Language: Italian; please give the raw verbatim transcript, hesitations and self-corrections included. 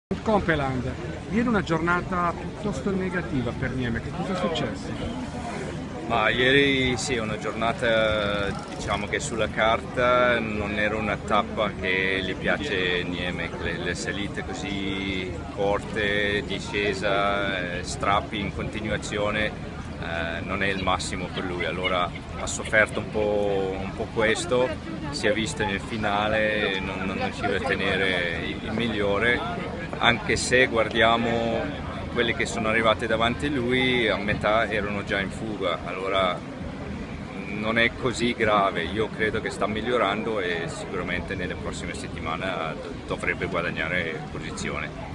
Compeland, ieri una giornata piuttosto negativa per Nieme, che cosa è successo? Ma ieri sì, una giornata diciamo che sulla carta non era una tappa che gli piace Nieme, le, le salite così corte, discesa, eh, strappi in continuazione, eh, non è il massimo per lui, allora ha sofferto un po', un po' questo, si è visto nel finale, non, non riusciva a tenere il, il migliore, anche se guardiamo quelli che sono arrivati davanti a lui a metà erano già in fuga, allora non è così grave, io credo che sta migliorando e sicuramente nelle prossime settimane dovrebbe guadagnare posizione.